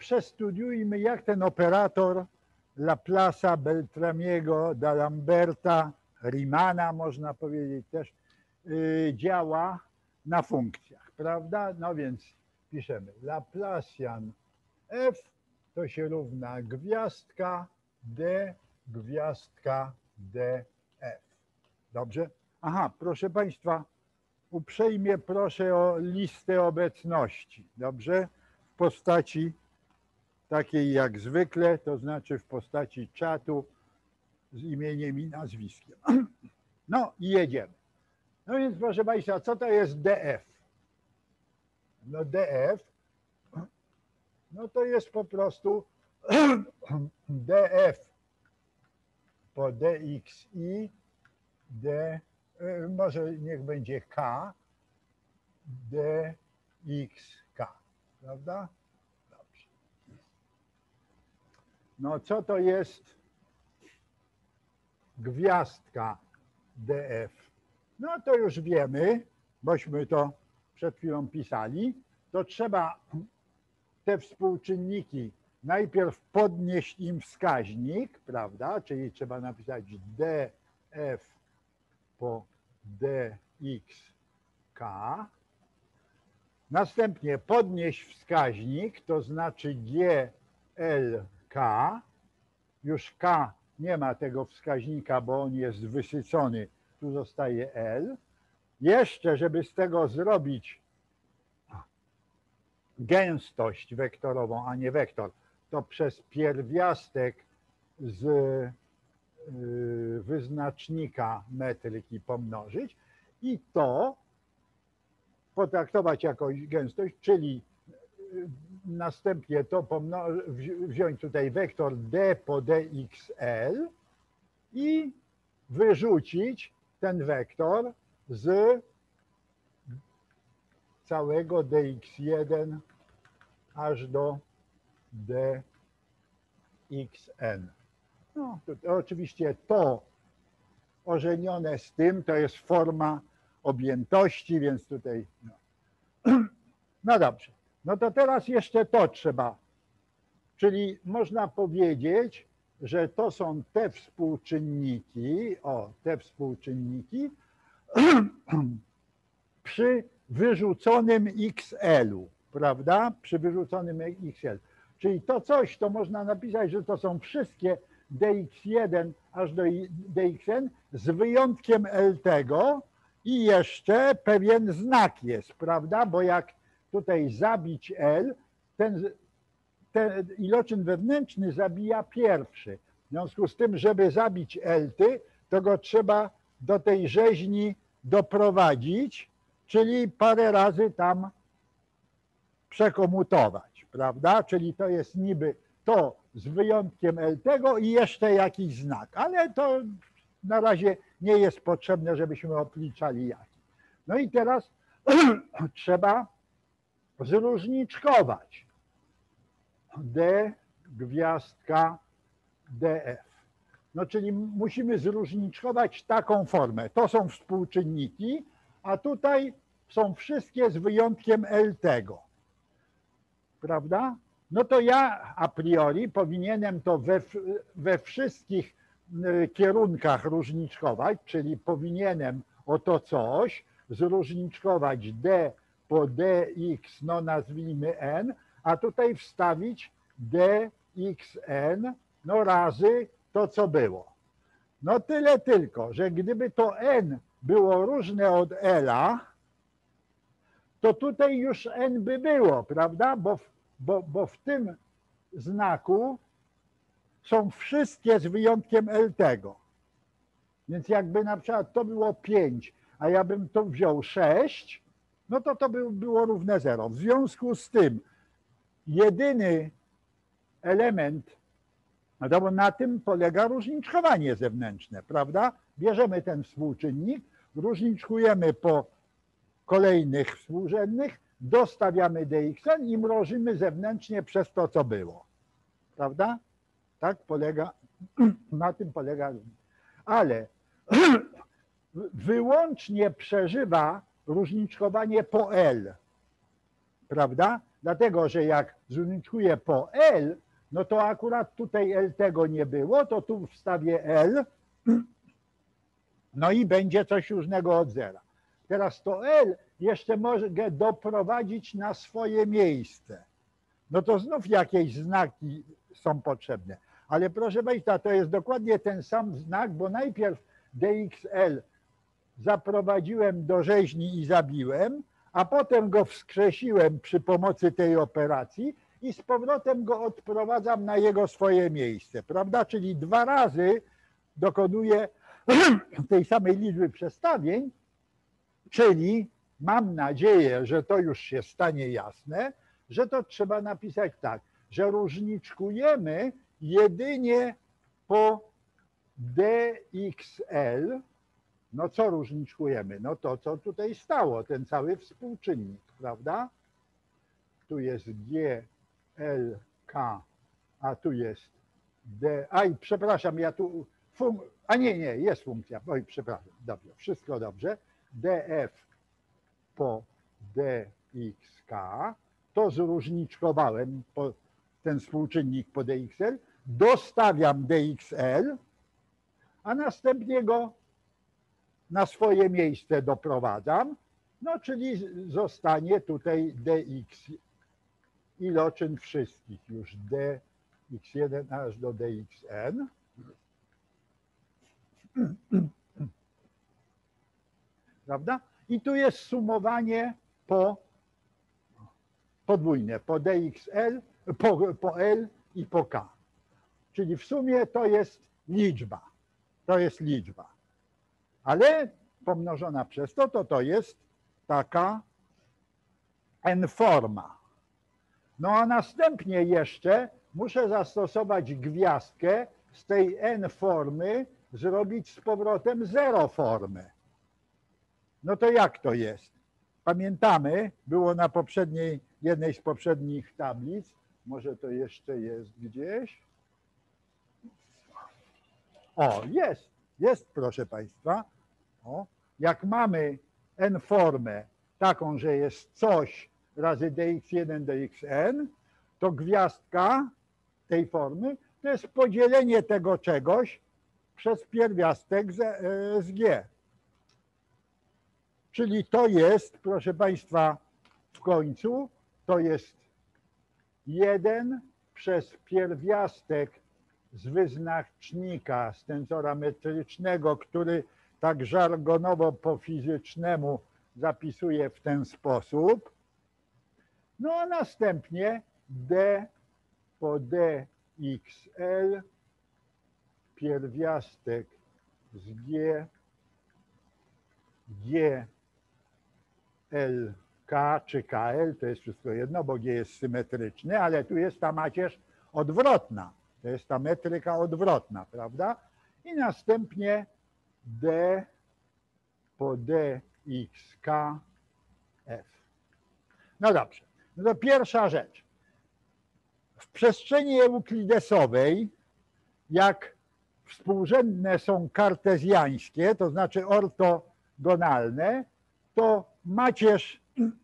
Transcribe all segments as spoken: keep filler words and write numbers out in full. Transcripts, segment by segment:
przestudiujmy, jak ten operator Laplace'a, Beltramiego, D'Alemberta, Riemanna, można powiedzieć też, yy, działa na funkcjach, prawda? No więc piszemy Laplacian f to się równa gwiazdka d, gwiazdka df. Dobrze? Aha, proszę Państwa, uprzejmie proszę o listę obecności, dobrze? W postaci takiej jak zwykle, to znaczy w postaci czatu z imieniem i nazwiskiem. No i jedziemy. No więc proszę Państwa, co to jest df? No df, no to jest po prostu df po dxi, d, może niech będzie k, dxk, prawda? Dobrze. No co to jest gwiazdka df? No to już wiemy, bośmy to przed chwilą pisali, to trzeba te współczynniki najpierw podnieść im wskaźnik, prawda? Czyli trzeba napisać df po dxk. Następnie podnieść wskaźnik, to znaczy glk. Już k nie ma tego wskaźnika, bo on jest wysycony, tu zostaje l. Jeszcze, żeby z tego zrobić gęstość wektorową, a nie wektor, to przez pierwiastek z wyznacznika metryki pomnożyć i to potraktować jako gęstość, czyli następnie to wziąć tutaj wektor d po dxl i wyrzucić ten wektor z całego dx jeden aż do dxn. No, to, oczywiście to ożenione z tym to jest forma objętości, więc tutaj no. No dobrze, no to teraz jeszcze to trzeba, czyli można powiedzieć, że to są te współczynniki, o te współczynniki przy wyrzuconym xl-u, prawda? Przy wyrzuconym xl. Czyli to coś, to można napisać, że to są wszystkie dx jeden aż do dxn z wyjątkiem l tego i jeszcze pewien znak jest, prawda? Bo jak tutaj zabić l, ten, ten iloczyn wewnętrzny zabija pierwszy. W związku z tym, żeby zabić l-ty, to go trzeba do tej rzeźni doprowadzić, czyli parę razy tam przekomutować, prawda? Czyli to jest niby to z wyjątkiem l tego i jeszcze jakiś znak, ale to na razie nie jest potrzebne, żebyśmy obliczali jaki. No i teraz trzeba zróżniczkować d gwiazdka df. No czyli musimy zróżniczkować taką formę. To są współczynniki, a tutaj są wszystkie z wyjątkiem l tego. Prawda? No to ja a priori powinienem to we, we wszystkich kierunkach różniczkować, czyli powinienem o to coś zróżniczkować d po dx, no nazwijmy n, a tutaj wstawić dxn, no razy to, co było. No tyle tylko, że gdyby to n było różne od l-a, to tutaj już n by było, prawda? Bo w, bo, bo w tym znaku są wszystkie z wyjątkiem l tego. Więc jakby na przykład to było pięć, a ja bym to wziął sześć, no to to by było równe zero. W związku z tym jedyny element, no bo na tym polega różniczkowanie zewnętrzne, prawda? Bierzemy ten współczynnik, różniczkujemy po kolejnych współrzędnych, dostawiamy dxn i mnożymy zewnętrznie przez to, co było. Prawda? Tak polega, na tym polega. Ale wyłącznie przeżywa różniczkowanie po L. Prawda? Dlatego, że jak zróżniczkuję po L, no to akurat tutaj L tego nie było, to tu wstawię L, no i będzie coś różnego od zera. Teraz to L jeszcze mogę doprowadzić na swoje miejsce. No to znów jakieś znaki są potrzebne. Ale proszę Państwa, to jest dokładnie ten sam znak, bo najpierw D X L zaprowadziłem do rzeźni i zabiłem, a potem go wskrzesiłem przy pomocy tej operacji i z powrotem go odprowadzam na jego swoje miejsce, prawda? Czyli dwa razy dokonuję tej samej liczby przestawień, czyli mam nadzieję, że to już się stanie jasne, że to trzeba napisać tak, że różniczkujemy jedynie po D X L. No co różniczkujemy? No to, co tutaj stało, ten cały współczynnik, prawda? Tu jest G, L, K, a tu jest D. Aj, przepraszam, ja tu... Fun... A nie, nie, jest funkcja. Oj, przepraszam, dobrze, wszystko dobrze. D F po D X K, to zróżniczkowałem po, ten współczynnik po D X L, dostawiam D X L, a następnie go na swoje miejsce doprowadzam, no czyli zostanie tutaj D X, iloczyn wszystkich już D X jeden aż do D X N. Prawda? I tu jest sumowanie po podwójne, po D X L, po, po L i po K. Czyli w sumie to jest liczba. To jest liczba. Ale pomnożona przez to, to to jest taka n-forma. No a następnie jeszcze muszę zastosować gwiazdkę z tej n-formy, zrobić z powrotem zero formę. No to jak to jest? Pamiętamy, było na poprzedniej, jednej z poprzednich tablic, może to jeszcze jest gdzieś. O, jest, jest proszę Państwa. O, jak mamy n-formę taką, że jest coś razy D X jeden, D X N, to gwiazdka tej formy to jest podzielenie tego czegoś przez pierwiastek z, z G. Czyli to jest, proszę Państwa, w końcu to jest jeden przez pierwiastek z wyznacznika, z tensora metrycznego, który tak żargonowo po fizycznemu zapisuje w ten sposób. No a następnie D po D X L pierwiastek z G, G, L, K czy K L, to jest wszystko jedno, bo G jest symetryczny, ale tu jest ta macierz odwrotna. To jest ta metryka odwrotna, prawda? I następnie D po D X K F. No dobrze, no to pierwsza rzecz. W przestrzeni euklidesowej, jak współrzędne są kartezjańskie, to znaczy ortogonalne, to macierz,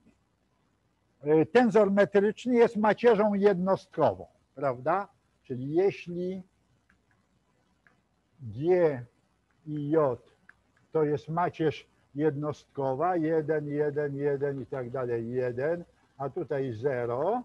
tensor metryczny jest macierzą jednostkową, prawda? Czyli jeśli G i J to jest macierz jednostkowa, jeden, jeden, jeden i tak dalej, jeden, a tutaj zero,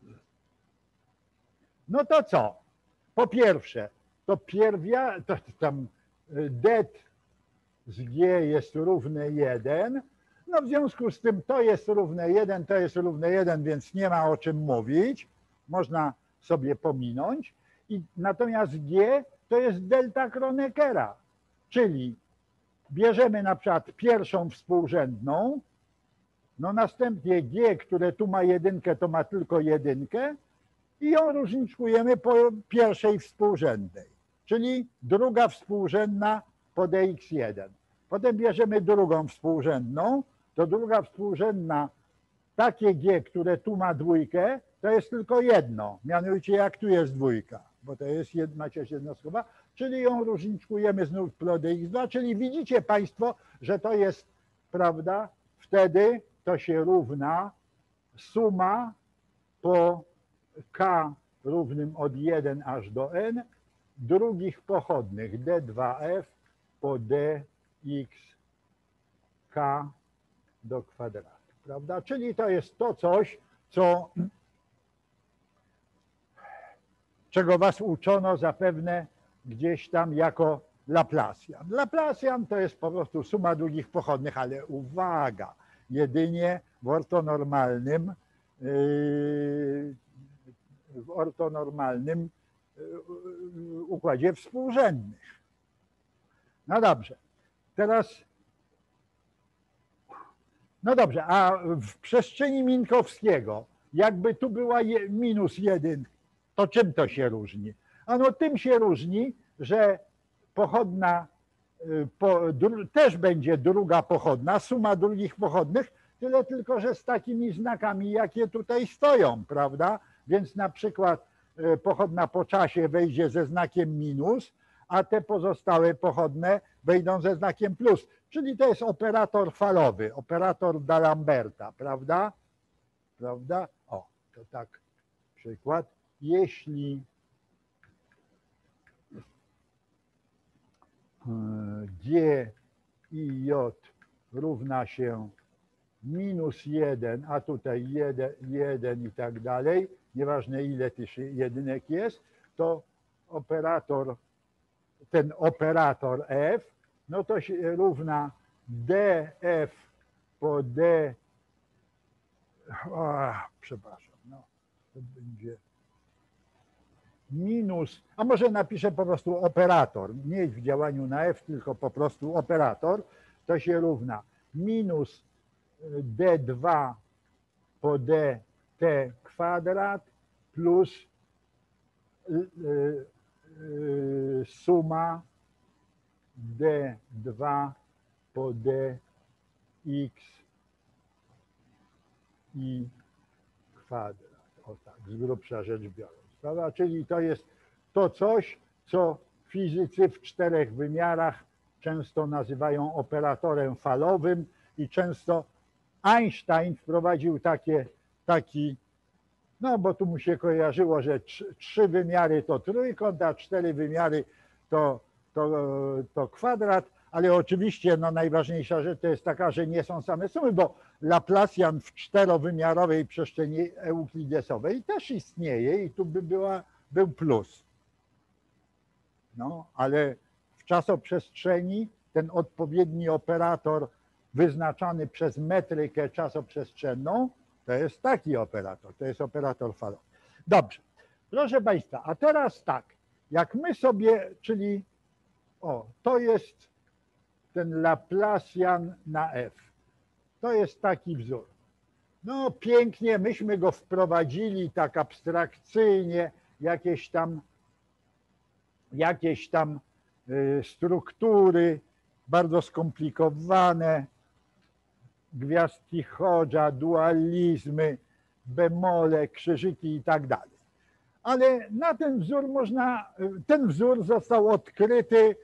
no to co? Po pierwsze, to pierwia, to tam det z G jest równe jeden, no w związku z tym to jest równe jeden, to jest równe jeden, więc nie ma o czym mówić, można sobie pominąć. I natomiast G to jest delta Kroneckera, czyli bierzemy na przykład pierwszą współrzędną, no następnie G, które tu ma jedynkę, to ma tylko jedynkę i ją różniczkujemy po pierwszej współrzędnej, czyli druga współrzędna po D X jeden. Potem bierzemy drugą współrzędną, to druga współrzędna, takie G, które tu ma dwójkę, to jest tylko jedno, mianowicie jak tu jest dwójka, bo to jest macierz jednostkowa, czyli ją różniczkujemy znów pro D X dwa, czyli widzicie Państwo, że to jest, prawda, wtedy to się równa suma po k równym od jeden aż do n drugich pochodnych d dwa f po dx k do kwadratu, prawda? Czyli to jest to coś, co, czego was uczono zapewne gdzieś tam jako Laplacian. Laplacian to jest po prostu suma drugich pochodnych, ale uwaga, jedynie w ortonormalnym w ortonormalnym układzie współrzędnych. No dobrze, teraz no dobrze, a w przestrzeni Minkowskiego, jakby tu była je, minus jeden, to czym to się różni? Ano tym się różni, że pochodna po, dru, też będzie druga pochodna, suma drugich pochodnych, tyle tylko, że z takimi znakami, jakie tutaj stoją, prawda? Więc na przykład pochodna po czasie wejdzie ze znakiem minus, a te pozostałe pochodne wejdą ze znakiem plus. Czyli to jest operator falowy, operator D'Alemberta, prawda? Prawda? O, to tak przykład. Jeśli G i J równa się minus jeden, a tutaj jeden, jeden i tak dalej, nieważne ile tych jedynek jest, to operator, ten operator F, no to się równa df po d, o, przepraszam, no to będzie minus, a może napiszę po prostu operator, nie w działaniu na f, tylko po prostu operator, to się równa minus d dwa po dt kwadrat plus y, y, y, suma d dwa po dx i kwadrat. O tak, z grubsza rzecz biorąc. Prawda? Czyli to jest to coś, co fizycy w czterech wymiarach często nazywają operatorem falowym i często Einstein wprowadził takie, taki, no bo tu mu się kojarzyło, że trzy, trzy wymiary to trójkąt, a cztery wymiary to, to, to kwadrat, ale oczywiście no, najważniejsza rzecz to jest taka, że nie są same sumy, bo Laplacian w czterowymiarowej przestrzeni euklidesowej też istnieje i tu by była, był plus. No, ale w czasoprzestrzeni ten odpowiedni operator wyznaczany przez metrykę czasoprzestrzenną, to jest taki operator, to jest operator falowy. Dobrze, proszę Państwa, a teraz tak, jak my sobie, czyli o, to jest ten Laplacian na F, to jest taki wzór. No pięknie, myśmy go wprowadzili tak abstrakcyjnie, jakieś tam, jakieś tam y, struktury bardzo skomplikowane, gwiazdki Hodge'a, dualizmy, bemole, krzyżyki i tak dalej. Ale na ten wzór można, ten wzór został odkryty,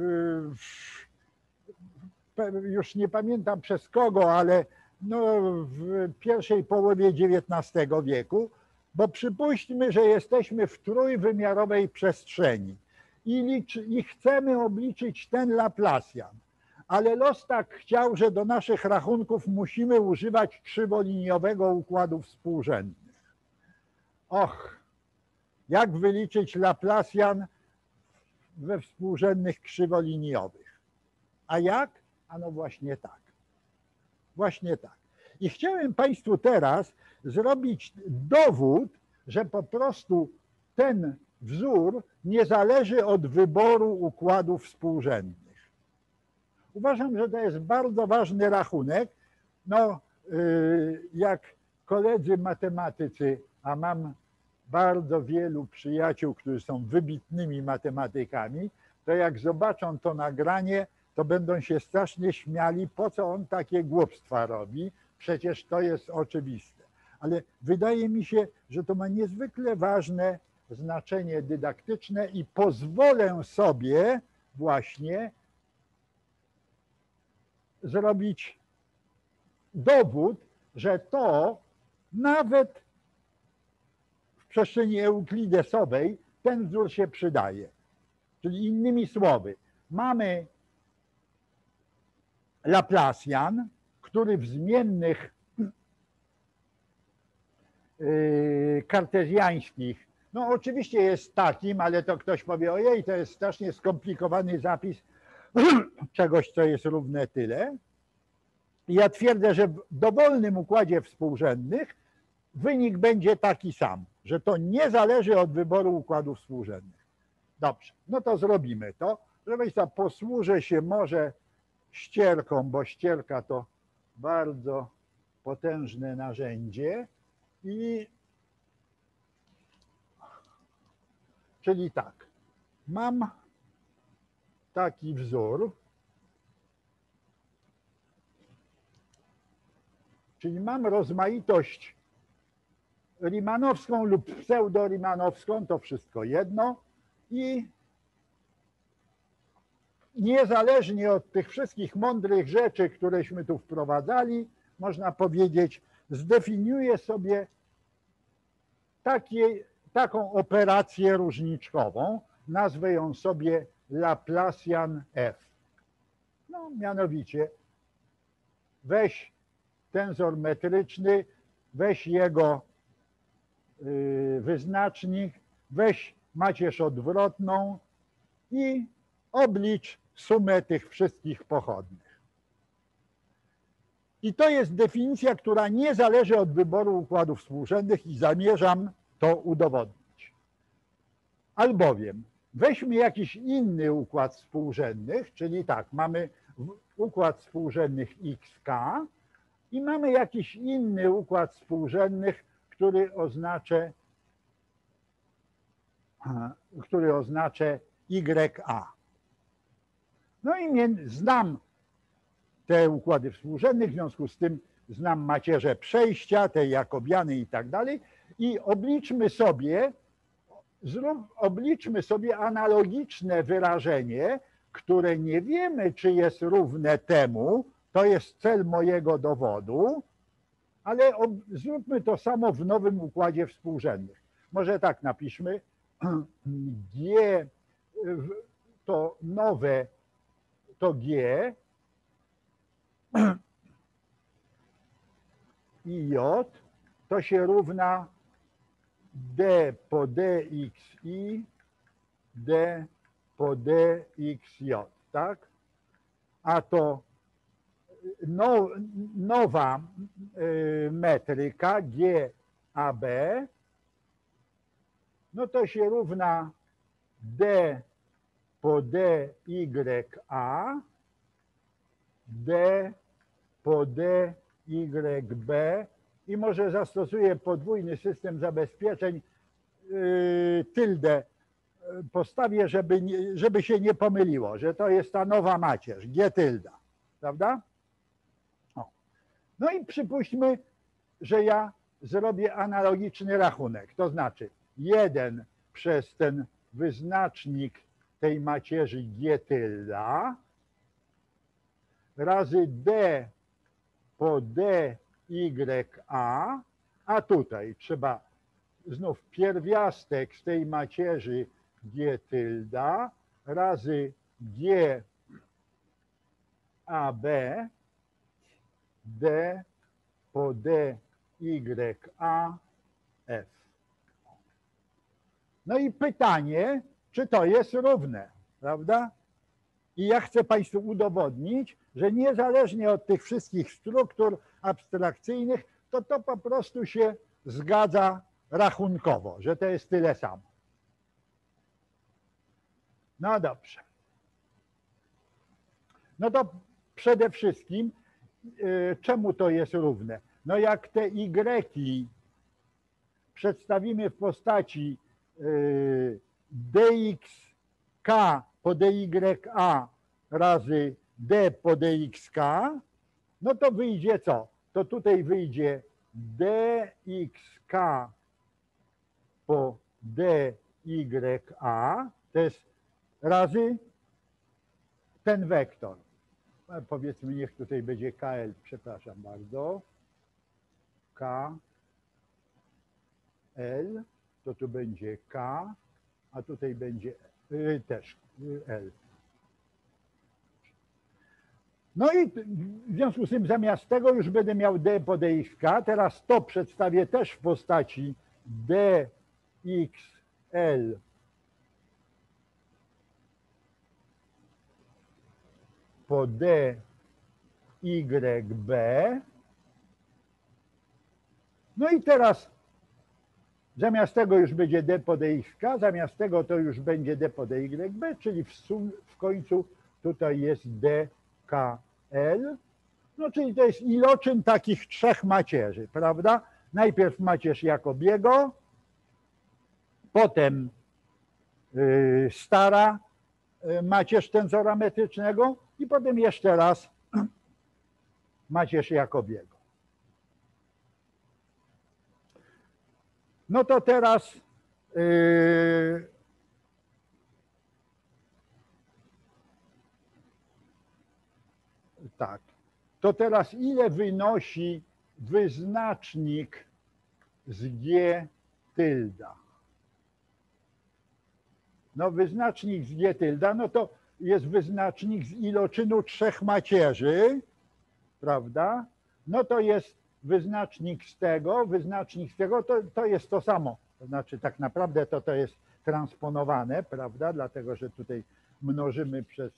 już nie pamiętam przez kogo, ale no w pierwszej połowie dziewiętnastego wieku, bo przypuśćmy, że jesteśmy w trójwymiarowej przestrzeni i, licz, i chcemy obliczyć ten Laplacian. Ale los tak chciał, że do naszych rachunków musimy używać krzywoliniowego układu współrzędnych. Och, jak wyliczyć Laplacian we współrzędnych krzywoliniowych? A jak? A no właśnie tak. Właśnie tak. I chciałem Państwu teraz zrobić dowód, że po prostu ten wzór nie zależy od wyboru układów współrzędnych. Uważam, że to jest bardzo ważny rachunek. No, jak koledzy matematycy, a mam bardzo wielu przyjaciół, którzy są wybitnymi matematykami, to jak zobaczą to nagranie, to będą się strasznie śmiali, po co on takie głupstwa robi, przecież to jest oczywiste. Ale wydaje mi się, że to ma niezwykle ważne znaczenie dydaktyczne i pozwolę sobie właśnie zrobić dowód, że to nawet przestrzeni euklidesowej ten wzór się przydaje. Czyli innymi słowy, mamy Laplacian, który w zmiennych yy, kartezjańskich, no oczywiście jest takim, ale to ktoś powie, ojej, to jest strasznie skomplikowany zapis czegoś, co jest równe tyle. I ja twierdzę, że w dowolnym układzie współrzędnych wynik będzie taki sam, że to nie zależy od wyboru układów współrzędnych. Dobrze, no to zrobimy to. Proszę Państwa, posłużę się może ścierką, bo ścierka to bardzo potężne narzędzie. I czyli tak, mam taki wzór, czyli mam rozmaitość rimanowską lub pseudo-rimanowską, to wszystko jedno, i niezależnie od tych wszystkich mądrych rzeczy, któreśmy tu wprowadzali, można powiedzieć, zdefiniuję sobie takie, taką operację różniczkową, nazwę ją sobie Laplacian F. No mianowicie weź tensor metryczny, weź jego yy, wyznacznik, weź macierz odwrotną i oblicz sumę tych wszystkich pochodnych. I to jest definicja, która nie zależy od wyboru układów współrzędnych i zamierzam to udowodnić. Albowiem weźmy jakiś inny układ współrzędnych, czyli tak, mamy układ współrzędnych X K i mamy jakiś inny układ współrzędnych, który oznaczę, który oznaczę Y A. No i znam te układy współrzędne, w związku z tym znam macierze przejścia, te jakobiany i tak dalej i obliczmy sobie, zrób, obliczmy sobie analogiczne wyrażenie, które nie wiemy, czy jest równe temu, to jest cel mojego dowodu, ale ob, zróbmy to samo w nowym układzie współrzędnych. Może tak napiszmy, G to nowe, to G i J to się równa D po dxi, D po dxj, tak? A to now, nowa y, metryka G A B, no to się równa D po dya, D po dyb i może zastosuję podwójny system zabezpieczeń, yy, tyldę postawię, żeby, nie, żeby się nie pomyliło, że to jest ta nowa macierz, G tylda, prawda? O. No i przypuśćmy, że ja zrobię analogiczny rachunek, to znaczy jeden przez ten wyznacznik tej macierzy G tylda razy D po dya, a tutaj trzeba znów pierwiastek z tej macierzy G tylda razy G A B D po dya F. No i pytanie, czy to jest równe, prawda? I ja chcę Państwu udowodnić, że niezależnie od tych wszystkich struktur abstrakcyjnych, to to po prostu się zgadza rachunkowo, że to jest tyle samo. No dobrze. No to przede wszystkim, yy, czemu to jest równe? No jak te y przedstawimy w postaci yy, dxk po dya razy d po dxk, no to wyjdzie co? To tutaj wyjdzie dxk po dya, to jest razy ten wektor. Powiedzmy, niech tutaj będzie kl, przepraszam bardzo, kl to tu będzie K, a tutaj będzie y, też y, L. No i w związku z tym zamiast tego już będę miał d po dx. Teraz to przedstawię też w postaci dxl po dyb. No i teraz zamiast tego już będzie d po dx, zamiast tego to już będzie d po dyb, czyli w, sum, w końcu tutaj jest dkl. No czyli to jest iloczyn takich trzech macierzy, prawda? Najpierw macierz Jacobiego, potem yy, stara yy, macierz tensora metrycznego i potem jeszcze raz macierz Jacobiego. No to teraz yy, tak. To teraz ile wynosi wyznacznik z G tylda? No wyznacznik z G tylda, no to jest wyznacznik z iloczynu trzech macierzy, prawda? No to jest wyznacznik z tego, wyznacznik z tego, to, to jest to samo. To znaczy tak naprawdę to, to jest transponowane, prawda? Dlatego, że tutaj mnożymy przez...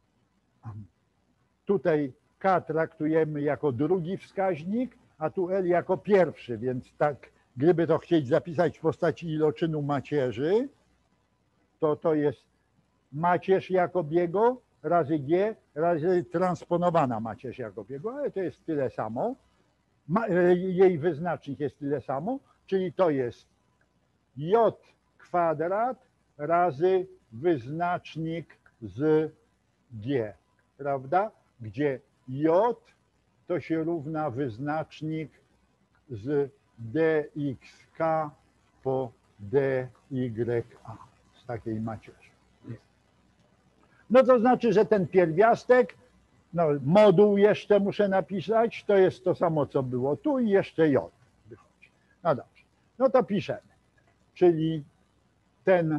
Tutaj K traktujemy jako drugi wskaźnik, a tu L jako pierwszy, więc tak, gdyby to chcieć zapisać w postaci iloczynu macierzy, to to jest macierz Jacobiego razy G razy transponowana macierz Jacobiego, ale to jest tyle samo. Ma, jej wyznacznik jest tyle samo, czyli to jest J kwadrat razy wyznacznik z G, prawda? Gdzie J to się równa wyznacznik z dxk po dya z takiej macierzy. No to znaczy, że ten pierwiastek, no moduł jeszcze muszę napisać, to jest to samo, co było tu i jeszcze J wychodzi. No dobrze, no to piszemy, czyli ten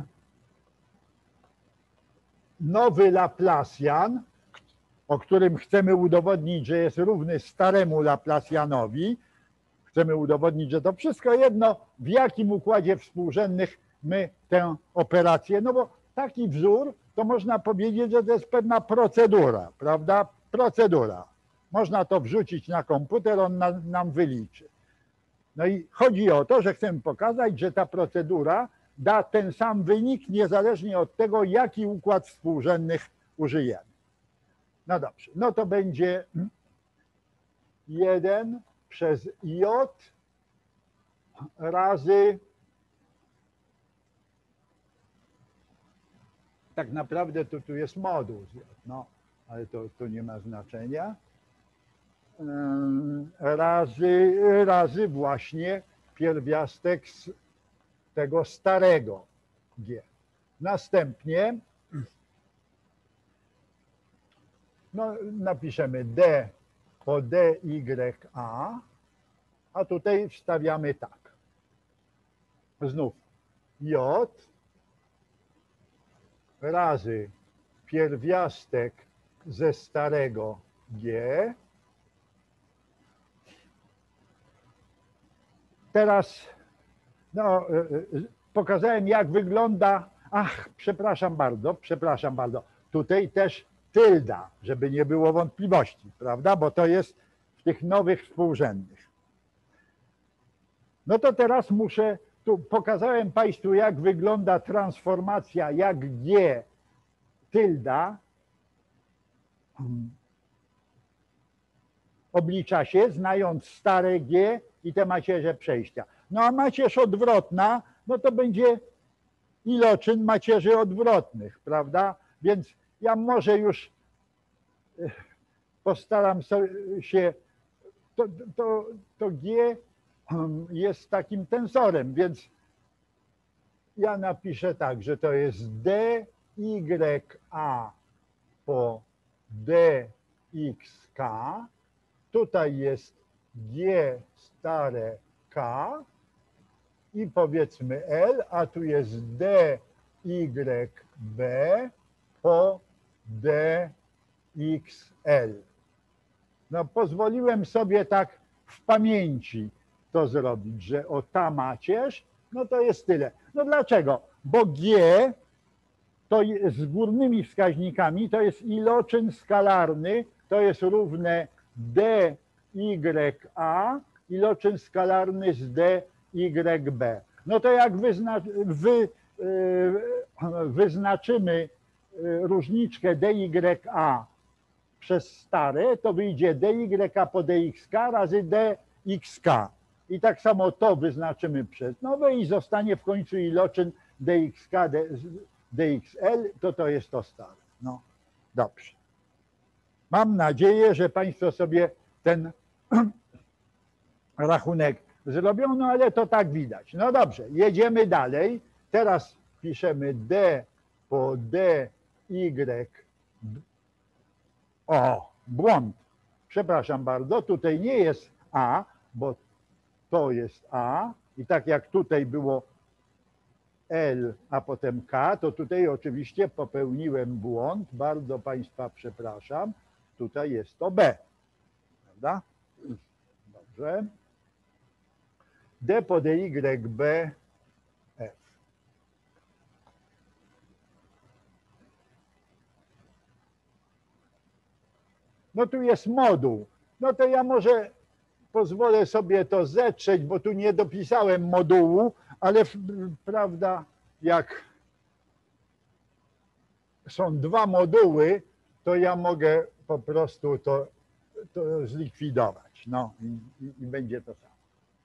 nowy Laplacian, o którym chcemy udowodnić, że jest równy staremu Laplacianowi, chcemy udowodnić, że to wszystko jedno, w jakim układzie współrzędnych my tę operację, no bo taki wzór, to można powiedzieć, że to jest pewna procedura, prawda? Procedura. Można to wrzucić na komputer, on na, nam wyliczy. No i chodzi o to, że chcemy pokazać, że ta procedura da ten sam wynik, niezależnie od tego, jaki układ współrzędnych użyjemy. No dobrze, no to będzie jeden przez J razy, tak naprawdę to tu jest moduł z J, no, ale to, to nie ma znaczenia, razy, razy właśnie pierwiastek z tego starego G. Następnie no, napiszemy D po dya, a tutaj wstawiamy tak. Znów J razy pierwiastek ze starego G. Teraz no, pokazałem, jak wygląda, ach, przepraszam bardzo, przepraszam bardzo, tutaj też tylda, żeby nie było wątpliwości, prawda, bo to jest w tych nowych współrzędnych. No to teraz muszę, tu pokazałem Państwu, jak wygląda transformacja, jak G tylda oblicza się, znając stare G i te macierze przejścia. No a macierz odwrotna, no to będzie iloczyn macierzy odwrotnych, prawda? Więc ja może już postaram się, to, to, to G jest takim tensorem, więc ja napiszę tak, że to jest dya po dxk, tutaj jest G stare K i powiedzmy L, a tu jest D, Y, B po D, X, L. No pozwoliłem sobie tak w pamięci to zrobić, że o ta macierz, no to jest tyle. No dlaczego? Bo G to z górnymi wskaźnikami to jest iloczyn skalarny, to jest równe D, Y, A, iloczyn skalarny z D, Y, B. No to jak wyzna, wy, wyznaczymy różniczkę D, Y, A przez stare, to wyjdzie D, Y po D, X, K razy D, X, K. I tak samo to wyznaczymy przez nowe i zostanie w końcu iloczyn D, X, K, D, D X L, to to jest to stare. No dobrze. Mam nadzieję, że Państwo sobie ten rachunek zrobią, no ale to tak widać. No dobrze, jedziemy dalej. Teraz piszemy D po D, Y. O, błąd. Przepraszam bardzo, tutaj nie jest A, bo to jest A i tak jak tutaj było L, a potem K, to tutaj oczywiście popełniłem błąd. Bardzo Państwa przepraszam. Tutaj jest to B. Prawda? Dobrze. D po D, Y, B, F. No tu jest moduł. No to ja może pozwolę sobie to zetrzeć, bo tu nie dopisałem modułu, ale prawda, jak są dwa moduły, to ja mogę po prostu to, to zlikwidować. No i, i, i będzie to samo.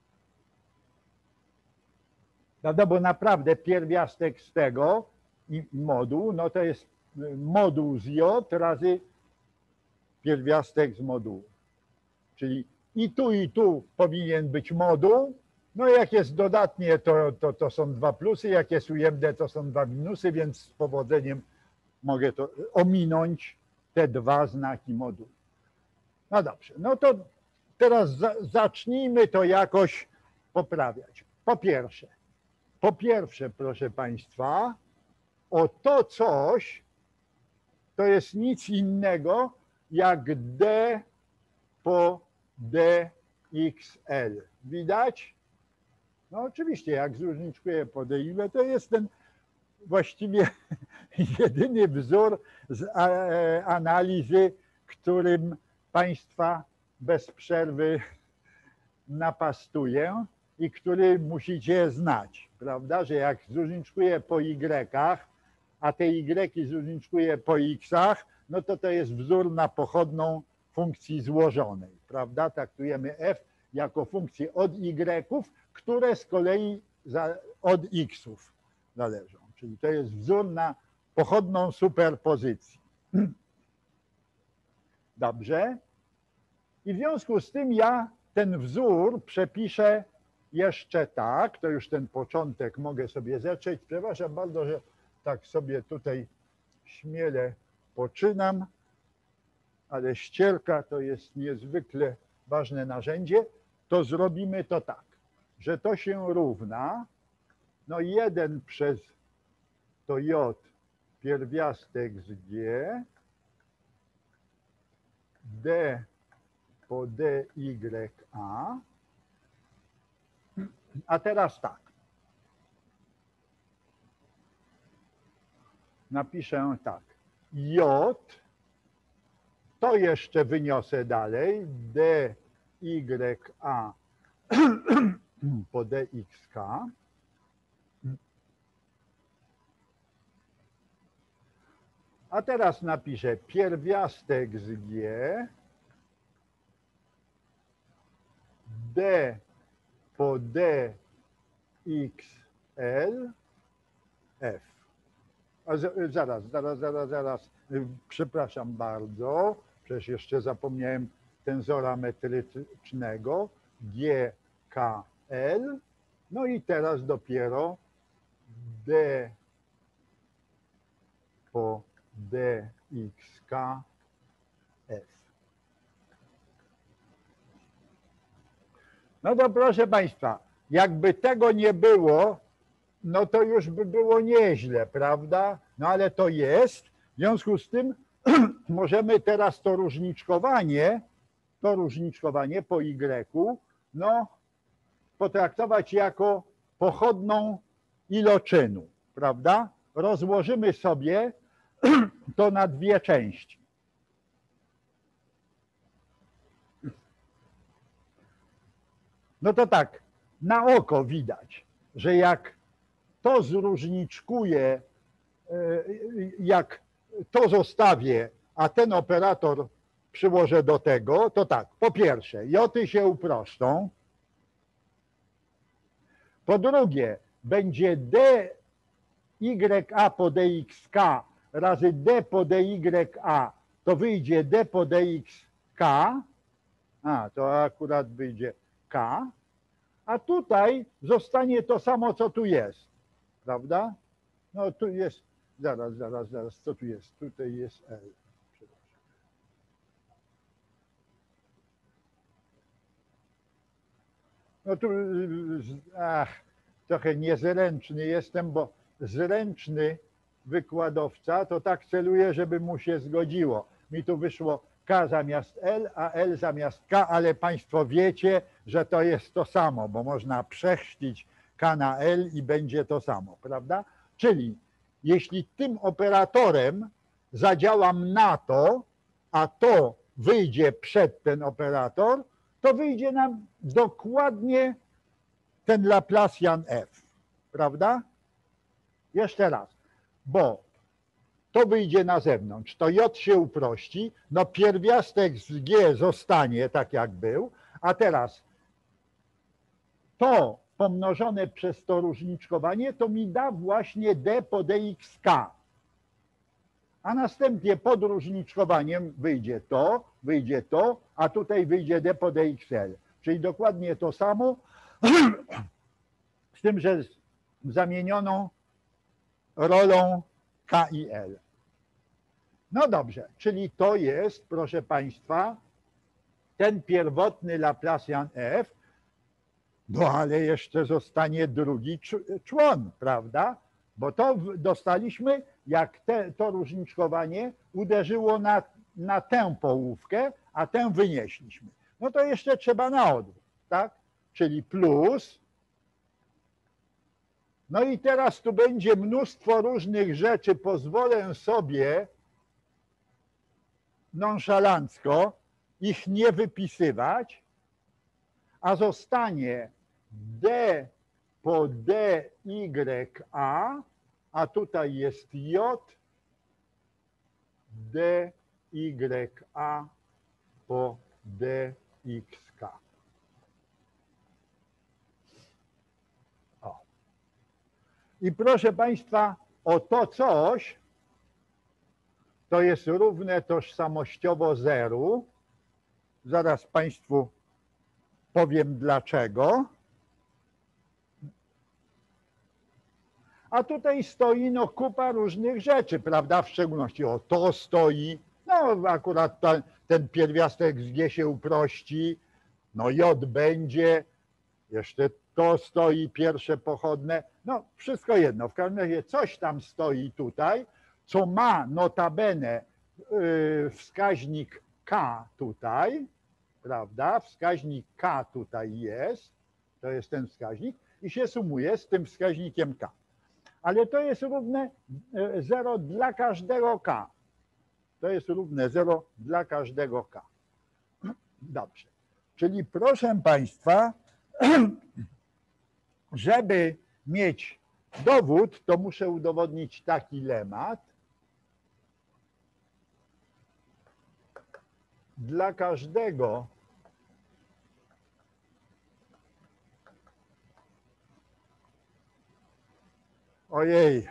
Prawda, bo naprawdę pierwiastek z tego i moduł, no to jest moduł z J razy pierwiastek z modułu. Czyli i tu, i tu powinien być moduł. No jak jest dodatnie, to, to, to są dwa plusy, jak jest ujemne, to są dwa minusy, więc z powodzeniem mogę to ominąć, te dwa znaki modułu. No dobrze, no to teraz za, zacznijmy to jakoś poprawiać. Po pierwsze, po pierwsze, proszę Państwa, o to coś to jest nic innego jak D po D, X, L. Widać? No oczywiście, jak zróżniczkuję po D, Y, to jest ten właściwie jedyny wzór z analizy, którym Państwa bez przerwy napastuję i który musicie znać, prawda, że jak zróżniczkuję po Y, a te Y zróżniczkuję po X-ach, no to to jest wzór na pochodną funkcji złożonej, prawda? Traktujemy F jako funkcję od Y-ów, które z kolei za, od X-ów zależą. Czyli to jest wzór na pochodną superpozycji. Dobrze? I w związku z tym ja ten wzór przepiszę jeszcze tak, to już ten początek mogę sobie zetrzeć. Przepraszam bardzo, że tak sobie tutaj śmiele poczynam, ale ścierka to jest niezwykle ważne narzędzie, to zrobimy to tak, że to się równa, no jeden przez to J pierwiastek z G, D po D, Y, A, a teraz tak, napiszę tak, J, to jeszcze wyniosę dalej, D, Y, A po D, X, K. A teraz napiszę pierwiastek z G, D po D, X, L, F. A z, zaraz, zaraz, zaraz, zaraz, przepraszam bardzo, przecież jeszcze zapomniałem tensora metrycznego, G, K, L, no i teraz dopiero D po D, X, K, F. No to proszę Państwa, jakby tego nie było, no to już by było nieźle, prawda? No ale to jest. W związku z tym możemy teraz to różniczkowanie, to różniczkowanie po Y, no potraktować jako pochodną iloczynu, prawda? Rozłożymy sobie to na dwie części. No to tak, na oko widać, że jak to zróżniczkuję, jak to zostawię, a ten operator przyłożę do tego, to tak, po pierwsze, joty się uproszczą. Po drugie, będzie dy po dxk razy d po dya, to wyjdzie d po dxk, a to akurat wyjdzie k, a tutaj zostanie to samo, co tu jest, prawda? No tu jest, zaraz, zaraz, zaraz, co tu jest? Tutaj jest L. No tu, ach, trochę niezręczny jestem, bo zręczny wykładowca to tak celuje, żeby mu się zgodziło. Mi tu wyszło K zamiast L, a L zamiast K, ale Państwo wiecie, że to jest to samo, bo można przechrzcić K na L i będzie to samo, prawda? Czyli jeśli tym operatorem zadziałam na to, a to wyjdzie przed ten operator, to wyjdzie nam dokładnie ten Laplacian F, prawda? Jeszcze raz, bo to wyjdzie na zewnątrz, to J się uprości, no pierwiastek z G zostanie tak jak był, a teraz to pomnożone przez to różniczkowanie to mi da właśnie d po dxk. A następnie pod różniczkowaniem wyjdzie to, wyjdzie to, a tutaj wyjdzie d po dxl. Czyli dokładnie to samo, z tym, że zamienioną rolą K i L. No dobrze, czyli to jest, proszę Państwa, ten pierwotny Laplacian F, no ale jeszcze zostanie drugi człon, prawda? Bo to dostaliśmy, jak te, to różniczkowanie uderzyło na, na tę połówkę, a tę wynieśliśmy. No to jeszcze trzeba na odwrót, tak? Czyli plus. No i teraz tu będzie mnóstwo różnych rzeczy, pozwolę sobie nonszalancko ich nie wypisywać, a zostanie d po dya, a tutaj jest j dya po dxk. O. I proszę Państwa, o to coś to jest równe tożsamościowo zeru. Zaraz Państwu powiem dlaczego. A tutaj stoi no kupa różnych rzeczy, prawda? W szczególności o to stoi, no akurat ta, ten pierwiastek z G się uprości, no J będzie, jeszcze to stoi, pierwsze pochodne, no wszystko jedno, w każdym razie coś tam stoi tutaj, co ma notabene yy, wskaźnik K tutaj, prawda? Wskaźnik K tutaj jest, to jest ten wskaźnik i się sumuje z tym wskaźnikiem K. Ale to jest równe zero dla każdego K. To jest równe zero dla każdego K. Dobrze. Czyli proszę Państwa, żeby mieć dowód, to muszę udowodnić taki lemat. Dla każdego ojej,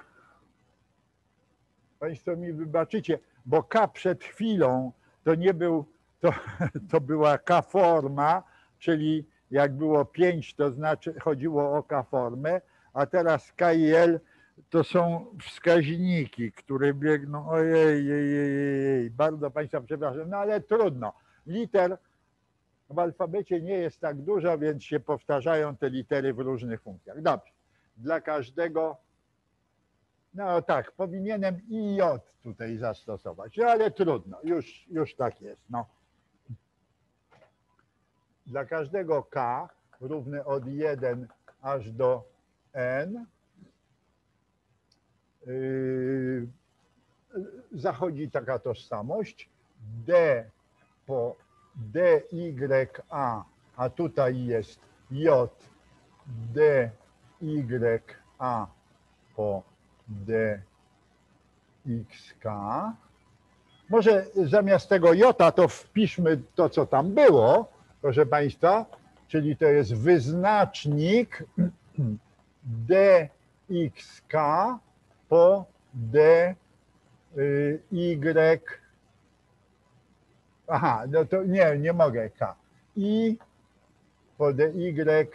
Państwo mi wybaczycie, bo K przed chwilą to nie był, to, to była K-forma, czyli jak było pięć, to znaczy chodziło o K-formę, a teraz K i L to są wskaźniki, które biegną, ojej, jej, jej, jej, bardzo Państwa przepraszam, no ale trudno. Liter W alfabecie nie jest tak dużo, więc się powtarzają te litery w różnych funkcjach. Dobrze. Dla każdego, no tak, powinienem i J tutaj zastosować, no ale trudno, już, już tak jest. No. Dla każdego K równy od jeden aż do N yy, zachodzi taka tożsamość D po D Y A, a tutaj jest J D Y A po D X K. Może zamiast tego J to wpiszmy to, co tam było, proszę Państwa, czyli to jest wyznacznik D X K po D Y. Aha, no to nie, nie mogę K. I po D Y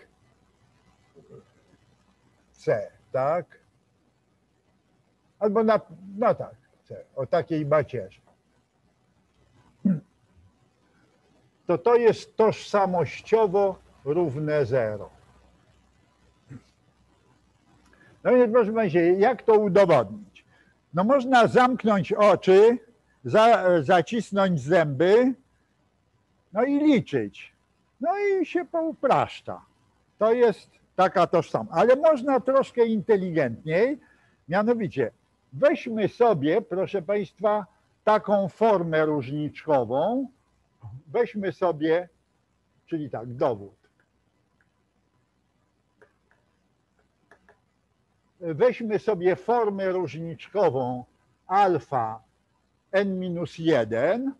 C, tak? Albo na, no tak, C, o takiej macierzy. To to jest tożsamościowo równe zero. No więc proszę Państwa, jak to udowodnić? No można zamknąć oczy, za, zacisnąć zęby, no i liczyć. No i się poupraszcza. To jest taka tożsamość. Ale można troszkę inteligentniej, mianowicie weźmy sobie, proszę Państwa, taką formę różniczkową, weźmy sobie, czyli tak, dowód. Weźmy sobie formę różniczkową alfa n minus jeden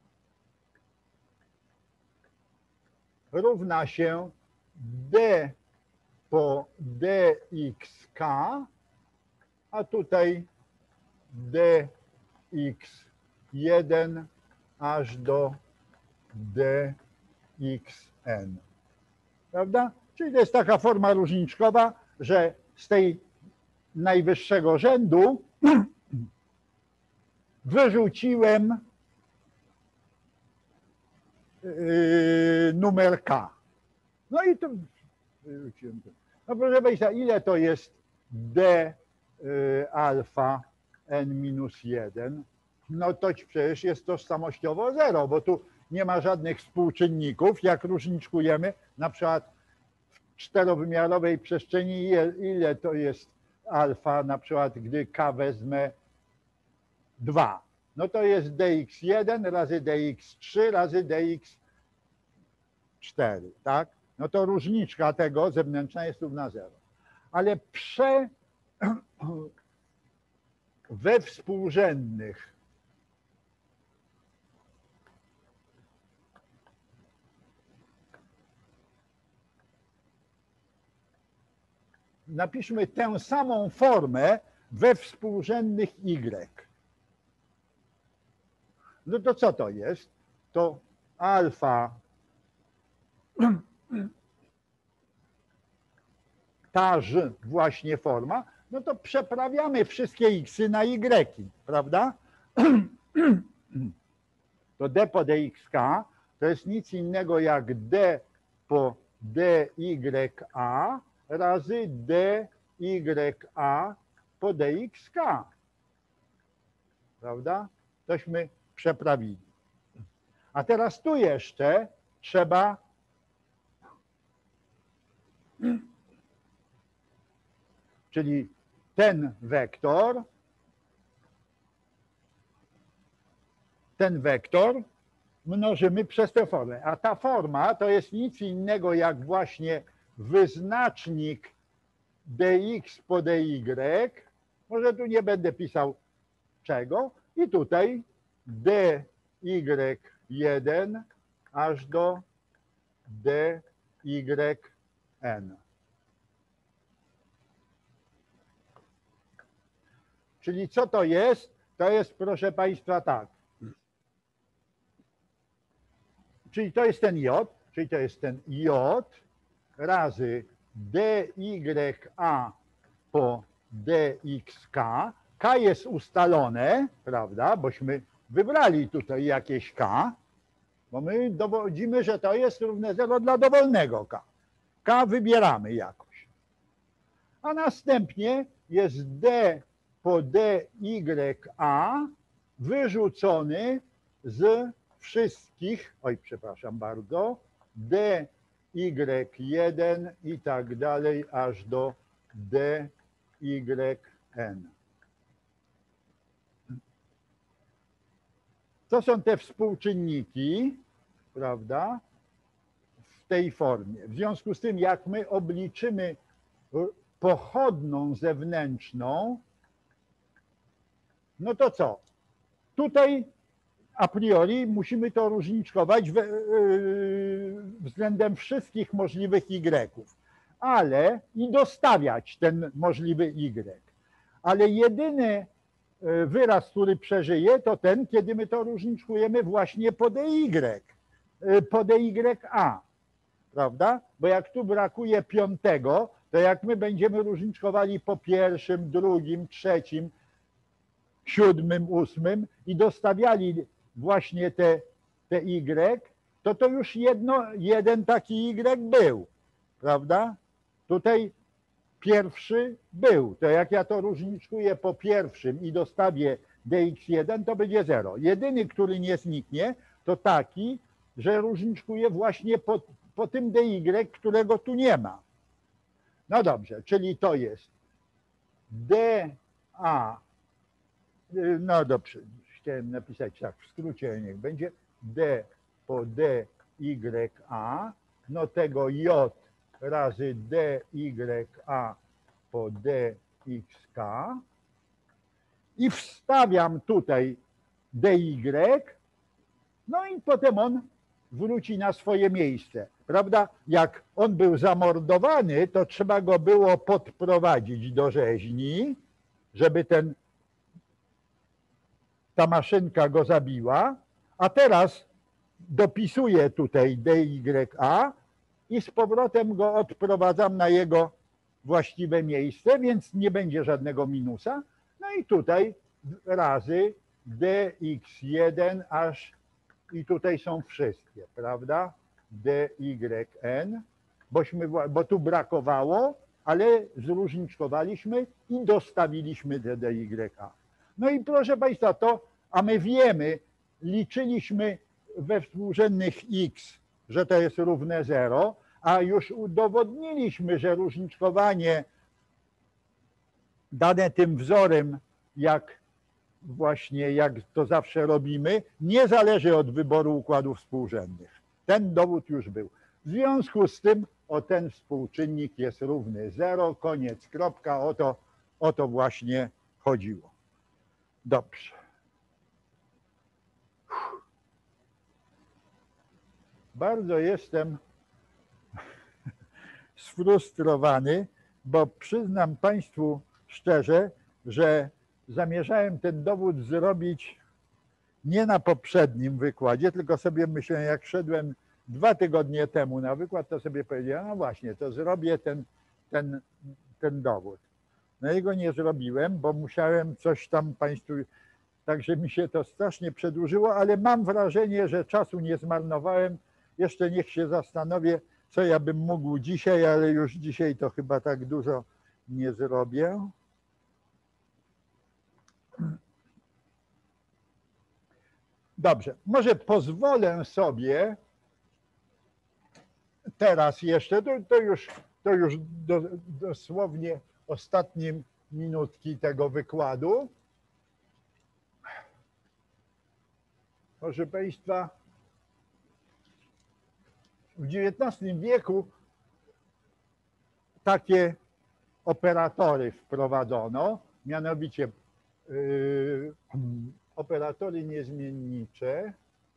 równa się d po dxk, a tutaj dx jeden aż do dxn. Prawda? Czyli to jest taka forma różniczkowa, że z tej najwyższego rzędu wyrzuciłem numer k. No i to wyrzuciłem. No proszę Państwa, ile to jest d alfa n minus jeden? No to przecież jest tożsamościowo zero, bo tu nie ma żadnych współczynników. Jak różniczkujemy, na przykład w czterowymiarowej przestrzeni, ile to jest alfa, na przykład gdy k wezmę dwa, no to jest dx jeden razy dx trzy razy dx cztery, tak? No to różniczka tego zewnętrzna jest równa zero. Ale prze... we współrzędnych napiszmy tę samą formę we współrzędnych y. No to co to jest? To alfa, taż właśnie forma, no to przeprawiamy wszystkie xy na y, prawda? To d po dxk to jest nic innego jak d po dya razy dya po dxk. Prawda? Tośmy przeprawili. A teraz tu jeszcze trzeba czyli ten wektor ten wektor mnożymy przez tę formę. A ta forma to jest nic innego jak właśnie wyznacznik dx po dy. Może tu nie będę pisał czego. I tutaj dy jeden aż do dyn. Czyli co to jest? To jest, proszę Państwa, tak. Czyli to jest ten j, czyli to jest ten j razy dya po dxk. K jest ustalone, prawda, bośmy wybrali tutaj jakieś k. bo my dowodzimy, że to jest równe zero dla dowolnego k. K wybieramy jakoś. A następnie jest d po dya wyrzucony z wszystkich, oj przepraszam bardzo, dy jeden i tak dalej aż do dyn. To są te współczynniki, prawda, w tej formie. W związku z tym, jak my obliczymy pochodną zewnętrzną, no to co? Tutaj a priori musimy to różniczkować we, yy, względem wszystkich możliwych y, ale i dostawiać ten możliwy y. Ale jedyny wyraz, który przeżyje, to ten, kiedy my to różniczkujemy właśnie po dy, po dya, prawda? Bo jak tu brakuje piątego, to jak my będziemy różniczkowali po pierwszym, drugim, trzecim, siódmym, ósmym i dostawiali właśnie te, te y, to to już jedno, jeden taki y był, prawda? Tutaj pierwszy był, to jak ja to różniczkuję po pierwszym i dostawię dy jeden, to będzie zero. Jedyny, który nie zniknie, to taki, że różniczkuję właśnie po, po tym dy, którego tu nie ma. No dobrze, czyli to jest da, no dobrze, chciałem napisać tak w skrócie, ale niech będzie d po dya, no tego j razy dya po dxk i wstawiam tutaj dy, no i potem on wróci na swoje miejsce, prawda? Jak on był zamordowany, to trzeba go było podprowadzić do rzeźni, żeby ten, ta maszynka go zabiła, a teraz dopisuję tutaj dya i z powrotem go odprowadzam na jego właściwe miejsce, więc nie będzie żadnego minusa. No i tutaj razy dy jeden aż i tutaj są wszystkie, prawda? dyn, bośmy, bo tu brakowało, ale zróżniczkowaliśmy i dostawiliśmy dya. No i proszę Państwa, to, a my wiemy, liczyliśmy we współrzędnych x, że to jest równe zero, a już udowodniliśmy, że różniczkowanie dane tym wzorem, jak właśnie jak to zawsze robimy, nie zależy od wyboru układów współrzędnych. Ten dowód już był. W związku z tym o ten współczynnik jest równy zero, koniec, kropka, o to, o to właśnie chodziło. Dobrze. Bardzo jestem sfrustrowany, bo przyznam Państwu szczerze, że zamierzałem ten dowód zrobić nie na poprzednim wykładzie, tylko sobie myślałem, jak szedłem dwa tygodnie temu na wykład, to sobie powiedziałem, no właśnie, to zrobię ten, ten, ten dowód. No i go nie zrobiłem, bo musiałem coś tam Państwu, także mi się to strasznie przedłużyło, ale mam wrażenie, że czasu nie zmarnowałem. Jeszcze niech się zastanowię, co ja bym mógł dzisiaj, ale już dzisiaj to chyba tak dużo nie zrobię. Dobrze, może pozwolę sobie teraz jeszcze, to, to już, to już do, dosłownie ostatnie minutki tego wykładu. Proszę Państwa, w dziewiętnastym wieku takie operatory wprowadzono, mianowicie yy, operatory niezmiennicze,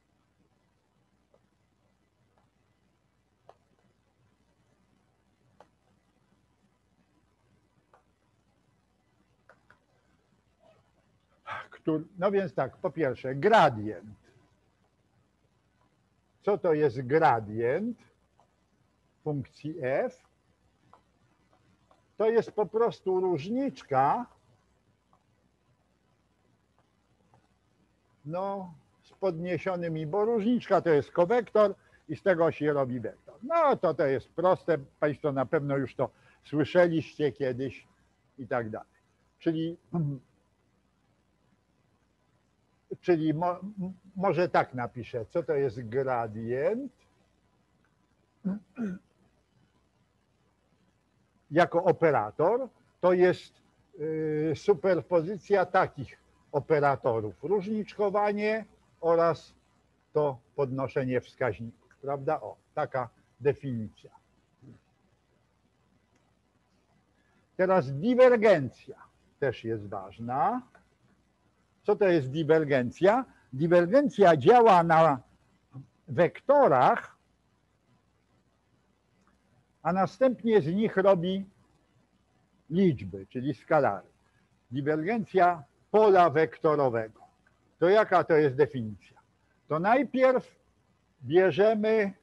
który, no więc tak, po pierwsze gradient. Co to jest gradient funkcji f? To jest po prostu różniczka no, z podniesionymi, bo różniczka to jest kowektor i z tego się robi wektor. No to to jest proste, Państwo na pewno już to słyszeliście kiedyś i tak dalej. Czyli, czyli mo, może tak napiszę, co to jest gradient jako operator, to jest y, superpozycja takich operatorów. Różniczkowanie oraz to podnoszenie wskaźników, prawda? O, taka definicja. Teraz dywergencja też jest ważna. Co to jest dywergencja? Dywergencja działa na wektorach, a następnie z nich robi liczby, czyli skalary. Dywergencja pola wektorowego. To jaka to jest definicja? To najpierw bierzemy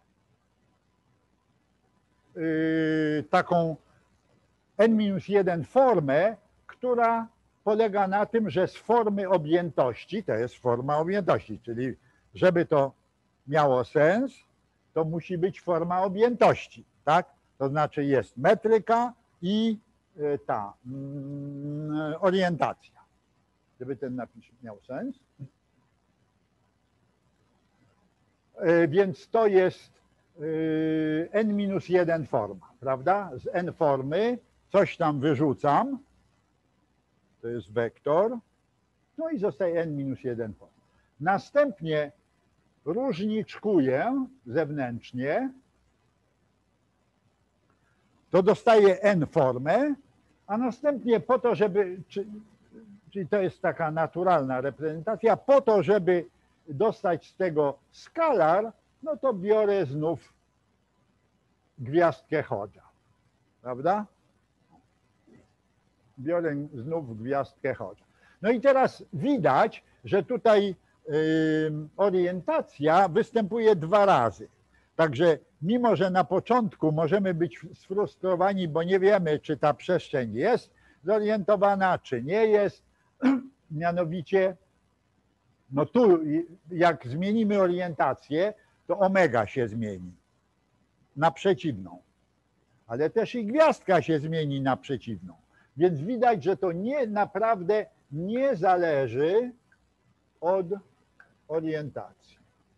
yy, taką n minus jeden formę, która polega na tym, że z formy objętości, to jest forma objętości, czyli żeby to miało sens, to musi być forma objętości, tak? To znaczy jest metryka i ta mm, orientacja, żeby ten napis miał sens. Więc to jest n minus jeden forma, prawda? Z n formy coś tam wyrzucam, to jest wektor, no i zostaje n minus jeden forma. Następnie różniczkuję zewnętrznie, to dostaje n formę, a następnie po to, żeby, czyli to jest taka naturalna reprezentacja, po to, żeby dostać z tego skalar, no to biorę znów gwiazdkę Hodge'a, prawda? Biorę znów gwiazdkę Hodge'a. No i teraz widać, że tutaj yy, orientacja występuje dwa razy. Także mimo, że na początku możemy być sfrustrowani, bo nie wiemy, czy ta przestrzeń jest zorientowana, czy nie jest, mianowicie, no tu jak zmienimy orientację, to omega się zmieni na przeciwną, ale też i gwiazdka się zmieni na przeciwną. Więc widać, że to nie naprawdę nie zależy od orientacji.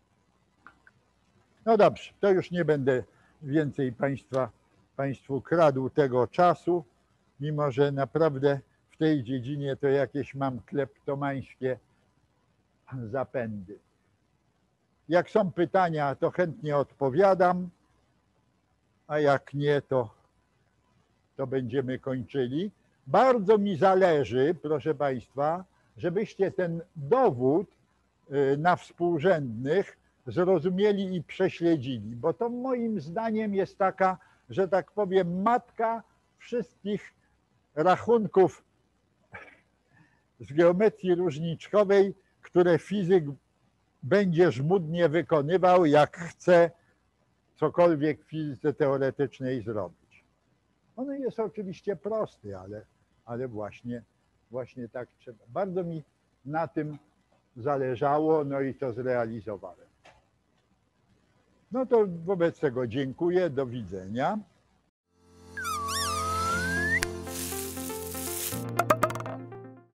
No dobrze, to już nie będę więcej Państwa, Państwu kradł tego czasu, mimo że naprawdę w tej dziedzinie to jakieś mam kleptomańskie zapędy. Jak są pytania, to chętnie odpowiadam, a jak nie, to, to będziemy kończyli. Bardzo mi zależy, proszę Państwa, żebyście ten dowód na współrzędnych zrozumieli i prześledzili, bo to moim zdaniem jest taka, że tak powiem, matka wszystkich rachunków z geometrii różniczkowej, które fizyk będzie żmudnie wykonywał, jak chce cokolwiek w fizyce teoretycznej zrobić. On jest oczywiście prosty, ale, ale właśnie, właśnie tak trzeba. Bardzo mi na tym zależało, no i to zrealizowałem. No to wobec tego dziękuję, do widzenia.